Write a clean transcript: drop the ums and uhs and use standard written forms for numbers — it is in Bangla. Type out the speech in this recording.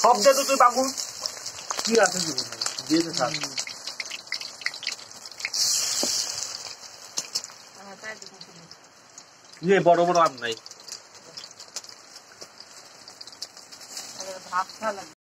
সব দে তো তুই বাবু কি আছে জীবনে দিয়ে দে থাক ये বড় বড় আম নাই ভাত খা লাগে